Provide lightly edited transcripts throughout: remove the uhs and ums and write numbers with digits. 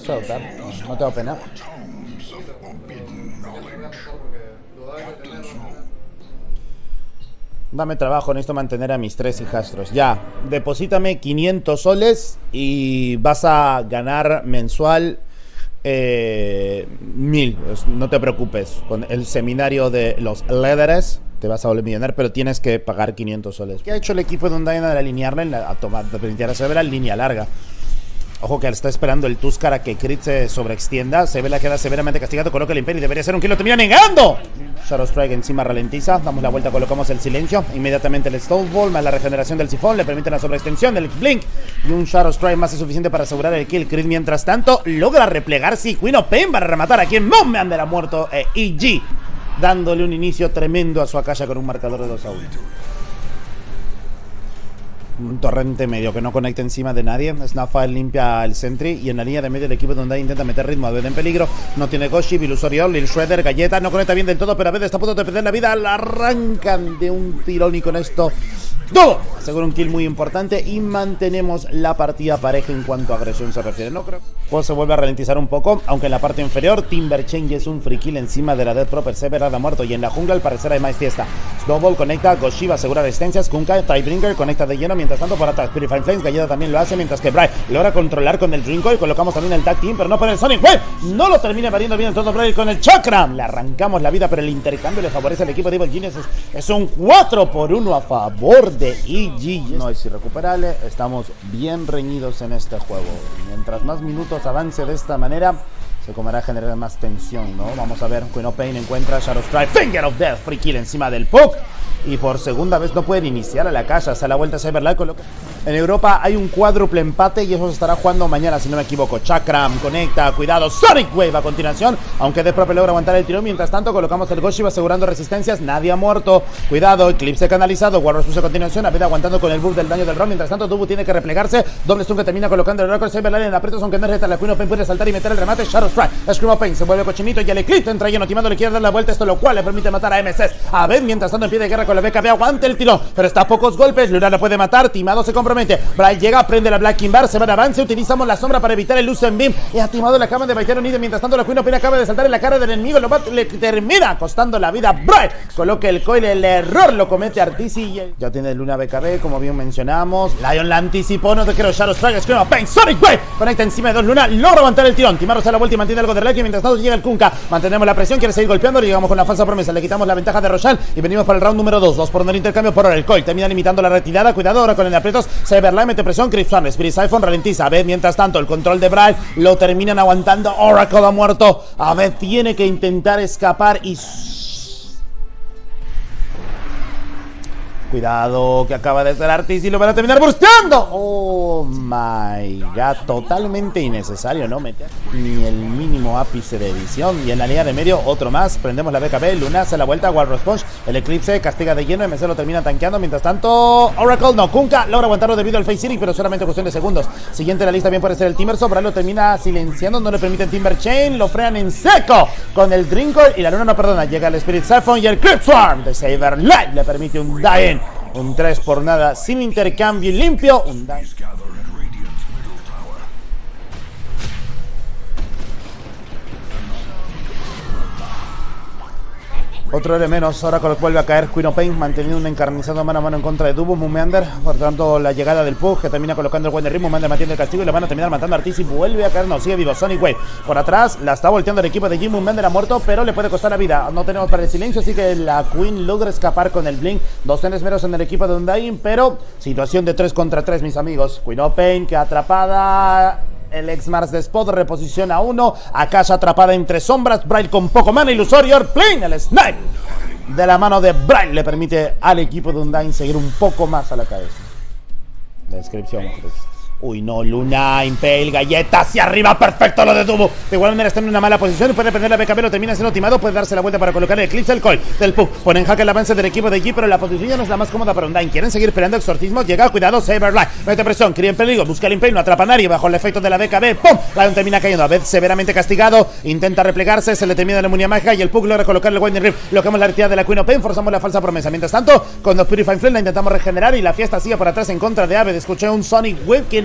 suelta. No tengo pena. Dame trabajo, necesito mantener a mis 3 hijastros. Ya, deposítame 500 soles y vas a ganar mensual 1000. No te preocupes. Con el seminario de los líderes te vas a volver millonario, pero tienes que pagar 500 soles. ¿Qué ha hecho el equipo de Undyne al alinearla a tomar de permitir a Severa en línea larga? Ojo que está esperando el Tuskar a que Crit se sobreextienda. Severa queda severamente castigado. Coloca el Imperio y debería ser un kill. Lo termina negando. Shadow Strike encima ralentiza. Damos la vuelta, colocamos el silencio. Inmediatamente el Stone Ball más la regeneración del sifón le permite la sobreextensión del Blink. Y un Shadow Strike más es suficiente para asegurar el kill. Crit mientras tanto logra replegarse. Y Queen of Pain para rematar a quien Moonmander ha muerto. EG dándole un inicio tremendo a su Akasha con un marcador de 2-1. Un torrente medio que no conecta encima de nadie. Snapfire limpia el sentry. Y en la línea de medio el equipo de Undyne intenta meter ritmo a Abed en peligro. No tiene Goshi, Ilusorio, Lil Shredder, Galleta. No conecta bien del todo, pero Abed está a punto de perder la vida. La arrancan de un tirón y con esto todo. Seguro un kill muy importante. Y mantenemos la partida pareja en cuanto a agresión se refiere. No creo. Pues se vuelve a ralentizar un poco. Aunque en la parte inferior Timber Change es un free kill encima de la Death Proper. Severad ha muerto. Y en la jungla al parecer hay más fiesta. Snowball conecta, Goshi va a asegurar distancias. Kunka, Tiebreaker conecta de lleno. Mientras tanto por atrás Purifying Flames, Galleta también lo hace. Mientras que Bright logra controlar con el Drinkle. Colocamos también el Tag Team, pero no por el Sonic Wave. No lo termina variando bien todo Bright con el Chakram. Le arrancamos la vida, pero el intercambio le favorece al equipo de Evil Genius. Es un 4-1 a favor de EG. No es irrecuperable. Estamos bien reñidos en este juego. Mientras más minutos avance de esta manera, se comerá a generar más tensión, ¿no? Vamos a ver. Queen of Pain encuentra Shadow Strike, Finger of Death, free kill encima del Puck. Y por segunda vez no pueden iniciar a la casa. Se da la vuelta a Cyberlight. En Europa hay un cuádruple empate y eso se estará jugando mañana, si no me equivoco. Chakram conecta, cuidado, Sonic Wave a continuación. Aunque Death Proper logra aguantar el tirón. Mientras tanto colocamos el Goshi asegurando resistencias. Nadie ha muerto. Cuidado, Eclipse canalizado. Warriors puso a continuación. Abed aguantando con el buff del daño del round. Mientras tanto Dubu tiene que replegarse. Doble stun que termina colocando el Oracle. Cyberlight en aprietos, aunque no es reta. La Queen of Pain puede saltar y meter el remate. Shadow Strike, Scream of Pain se vuelve cochinito y el Eclipse entra lleno. Timando le quiere dar la vuelta, esto lo cual le permite matar a MSS. Abed mientras tanto en pie de guerra con la BKB. Aguante el tirón, pero está a pocos golpes. Luna lo puede matar. Timado se compromete. Bright llega, prende la Black Kimbar, se va de avance. Utilizamos la sombra para evitar el Lucent Beam. Y a Timado le acaban de baitear un ídolo. Mientras tanto la Queen of Pain acaba de saltar en la cara del enemigo. Le termina costando la vida. Bright coloca el coil. El error lo comete Artisi. Ya tiene Luna BKB, como bien mencionamos. Lion la anticipó. No te quiero. Shadow Strike, Scream of Pain, Sonic Wave. Conecta encima de dos Luna. Logra aguantar el tirón. Timado se da la vuelta y mantiene algo de relay. Mientras tanto llega el Kunkka. Mantenemos la presión. Quiere seguir golpeando. Llegamos con la falsa promesa. Le quitamos la ventaja de Rochelle. Y venimos para el round número 2. 2 por 1 el intercambio por ahora. El coil termina limitando la retirada. Cuidado ahora con el aprietos. Cyberlight mete presión. Chris Swan, Spirit Siphon ralentiza. Abed mientras tanto el control de Bright lo terminan aguantando. Oracle ha muerto. Abed tiene que intentar escapar y... Cuidado, que acaba de ser Artis y lo van a terminar bursteando. Oh my god, totalmente innecesario, ¿no? Meter ni el mínimo ápice de edición. Y en la línea de medio, otro más. Prendemos la BKB, Luna se la vuelta, Wild Response. El Eclipse castiga de lleno, MC lo termina tanqueando. Mientras tanto, Oracle no, Kunkka logra aguantarlo debido al face sealing, pero solamente cuestión de segundos. Siguiente en la lista bien puede ser el Timbersaw. Bright lo termina silenciando, no le permiten Timber Chain. Lo frean en seco con el Drinkle y la Luna no perdona. Llega el Spirit Siphon y el Crypt Swarm de Cyberlight le permite un die-in. Un 3 por nada, sin intercambio limpio. Un daño. Otro de menos, ahora vuelve a caer Queen of Pain, manteniendo un encarnizado mano a mano en contra de Dubu. Moonmander, por tanto la llegada del Pug, que termina colocando el Wonder Ring. Moonmander mantiene el castigo y le van a terminar matando a Artis y vuelve a caer, no, sigue vivo Sonic Wave. Por atrás, la está volteando el equipo de Jim. Moonmander ha muerto, pero le puede costar la vida. No tenemos para el silencio, así que la Queen logra escapar con el Blink. 2 tenes menos en el equipo de Undyne, pero situación de 3 contra 3, mis amigos. Queen of Pain, que atrapada... El ex-Mars de Spot reposiciona 1. Akasha atrapada entre sombras. Bright con poco mana. Ilusorio Plane. El snipe de la mano de Bright le permite al equipo de Undyne seguir un poco más a la cabeza. Descripción. Uy, no, Luna, Impale, Galleta hacia arriba, perfecto lo de Dubu. De igual manera está en una mala posición y puede prender la BKB, lo termina siendo timado, puede darse la vuelta para colocar el Eclipse, el coil del Pug. Pone en jaque el avance del equipo de G, pero la posición ya no es la más cómoda para Undyne. Quieren seguir peleando exorcismo, llega, cuidado, Cyberlight, mete presión, cría en peligro, busca el Impale, no atrapa a nadie, bajo el efecto de la BKB, ¡pum! Lion termina cayendo, a vez severamente castigado, intenta replegarse, se le termina la inmunidad mágica y el Pug logra colocar el Winding Rift. Bloqueamos la retirada de la Queen of Pain, forzamos la falsa promesa. Mientras tanto, con los Purifying Flame la intentamos regenerar y la fiesta sigue por atrás en contra de Abed. Escuché un Sonic Wave que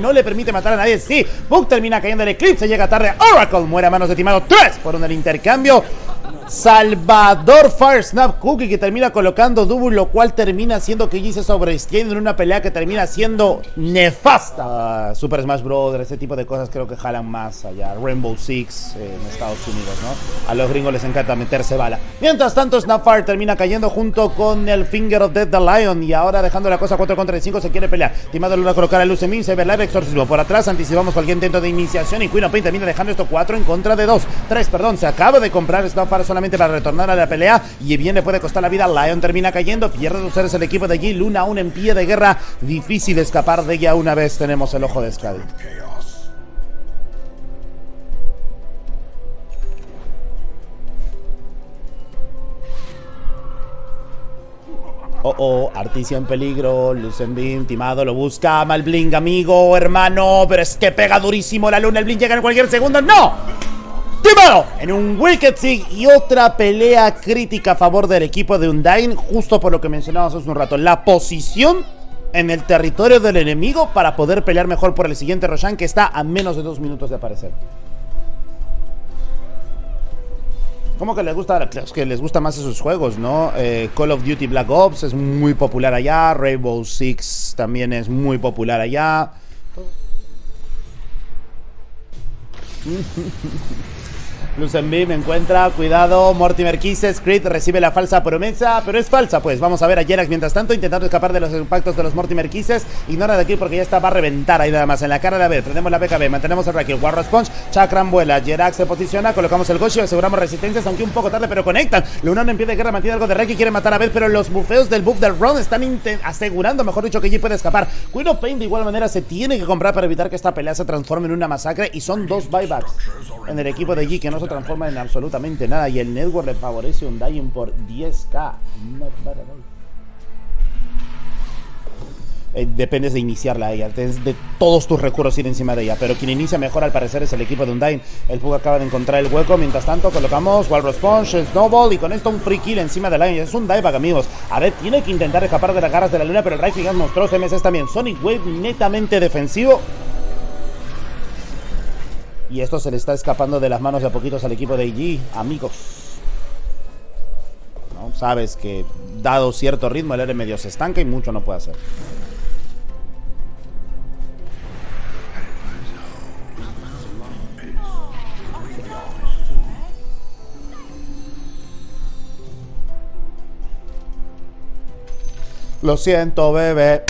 no le permite matar a nadie. Sí, Puck termina cayendo el Eclipse, llega tarde. Oracle muere a manos de Timado. 3-1 el intercambio. Salvador Fire Snap Cookie que termina colocando double, lo cual termina haciendo que G se sobreextienda en una pelea que termina siendo nefasta. Super Smash Bros, ese tipo de cosas creo que jalan más allá. Rainbow Six en Estados Unidos, ¿no? A los gringos les encanta meterse bala. Mientras tanto, Snapfire termina cayendo junto con el Finger of Death the Lion. Y ahora dejando la cosa 4 contra 5, se quiere pelear. Timado logra colocar a Lucemin, Cyberlife, Exorcismo por atrás. Anticipamos cualquier intento de iniciación. Y Queen of Pain termina dejando esto 4 en contra de 2. 3, perdón. Se acaba de comprar Snapfire solamente para retornar a la pelea. Y bien le puede costar la vida. Lion termina cayendo. Pierde 2 seres el equipo de G. Luna aún en pie de guerra. Difícil escapar de ella una vez tenemos el ojo de Skadi. Articia en peligro, Lucenbeam, Timado lo busca, mal Blink, amigo, hermano, pero es que pega durísimo la luna, el Blink llega en cualquier segundo, ¡no! Timado en un Wicked Sig y otra pelea crítica a favor del equipo de Undyne, justo por lo que mencionábamos hace un rato, la posición en el territorio del enemigo para poder pelear mejor por el siguiente Roshan que está a menos de 2 minutos de aparecer. ¿Cómo que les gusta? Es que les gusta más esos juegos, ¿no? Call of Duty Black Ops es muy popular allá. Rainbow Six también es muy popular allá. Lucenbeam encuentra, cuidado, Mortimer Kisses, Creed recibe la falsa promesa, pero es falsa, pues vamos a ver a Jerax mientras tanto intentando escapar de los impactos de los Mortimer Kisses. Ignora de aquí porque ya está, va a reventar ahí nada más en la cara de Abed. Prendemos la BKB, mantenemos el Rakiel, War Response, Chakram vuela, Jerax se posiciona, colocamos el Goshi, aseguramos resistencias, aunque un poco tarde, pero conectan. Lunano en pie de guerra, mantiene algo de Reiki, quiere matar a Abed, pero los bufeos del buff del Run están asegurando, mejor dicho, que G puede escapar. Queen of Pain de igual manera se tiene que comprar para evitar que esta pelea se transforme en una masacre, y son 2 buybacks en el equipo de G que no se transforma en absolutamente nada, y el network le favorece un Undyne por 10k. Dependes de iniciarla a ella, de todos tus recursos ir encima de ella, pero quien inicia mejor al parecer es el equipo de Undyne. El Pug acaba de encontrar el hueco, mientras tanto colocamos Wall Response, Snowball y con esto un free kill encima de Lion. Es un dieback, amigos. A ver, tiene que intentar escapar de las garras de la luna, pero el Rifle Gas mostró CMS también. Sonic Wave netamente defensivo. Y esto se le está escapando de las manos de a poquitos al equipo de IG, amigos. ¿No? Sabes que dado cierto ritmo el R medio se estanca y mucho no puede hacer. Lo siento, bebé.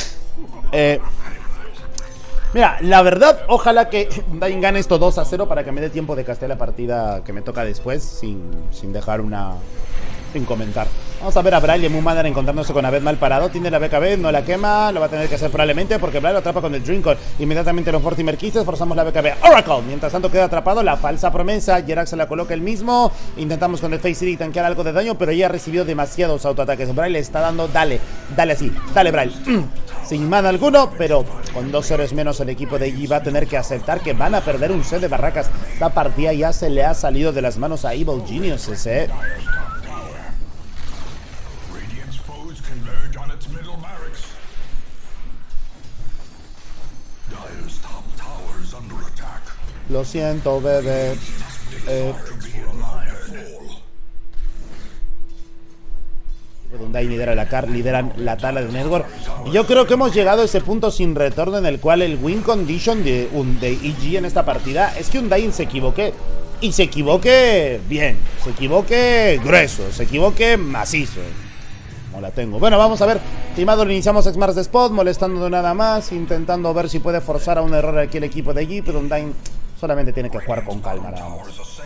Mira, la verdad, ojalá que Undyne gane esto 2-0 para que me dé tiempo de castear la partida que me toca después sin dejar una... sin comentar. Vamos a ver a Braille en Moonmander encontrándose con Abed mal parado. Tiene la BKB, no la quema, lo va a tener que hacer probablemente porque Braille lo atrapa con el Drinkon. Inmediatamente los Mortimer Kisses, forzamos la BKB. Oracle, mientras tanto queda atrapado, la falsa promesa. Jerax se la coloca el mismo. Intentamos con el Face City tanquear algo de daño, pero ya recibió demasiados autoataques. Braille le está dando, dale así, dale Braille. Sin mana alguno, pero con 2 héroes menos el equipo de G va a tener que aceptar que van a perder un set de barracas. Esta partida ya se le ha salido de las manos a Evil Geniuses, Lo siento, bebé. Undyne lidera la CAR, lideran la tabla de network. Y yo creo que hemos llegado a ese punto sin retorno en el cual el win condition de EG en esta partida es que Undyne se equivoque. Y se equivoque bien, se equivoque grueso, se equivoque macizo. No la tengo. Bueno, vamos a ver. Timado, lo iniciamos X-Mars de Spot, molestando nada más, intentando ver si puede forzar a un error aquí el equipo de G, pero Undyne solamente tiene que jugar con calma, nada más.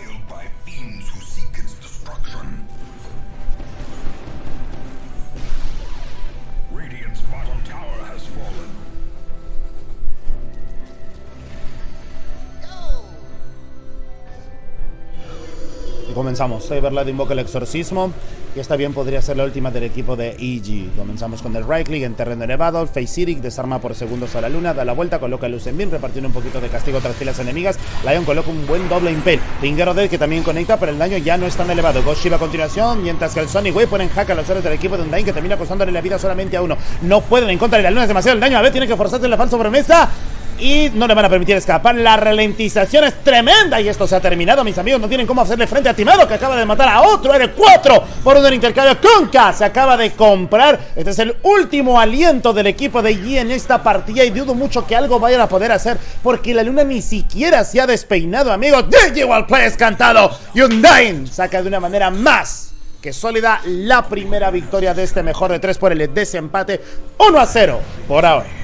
Comenzamos, Cyberlad invoca el exorcismo y esta bien podría ser la última del equipo de EG. Comenzamos con el right click en terreno elevado, Face City desarma por segundos a la luna, da la vuelta, coloca el Lucenbeam, repartiendo un poquito de castigo tras filas enemigas. Lion coloca un buen doble impale, Finger of Death que también conecta, pero el daño ya no es tan elevado. Ghost a continuación, mientras que el Sonic Wave pone en jaque a los héroes del equipo de Undyne que termina costándole la vida solamente a uno. No pueden en contra de la luna, es demasiado el daño, a ver, tiene que forzarse la falsa promesa. y no le van a permitir escapar. La ralentización es tremenda y esto se ha terminado, mis amigos. No tienen cómo hacerle frente a Timado, que acaba de matar a otro R4 por un intercambio. Conca se acaba de comprar. Este es el último aliento del equipo de Yi en esta partida y dudo mucho que algo vayan a poder hacer, porque la luna ni siquiera se ha despeinado, amigos. Digital Play es cantado y Undyne saca de una manera más que sólida la primera victoria de este mejor de 3 por el desempate 1-0 por ahora.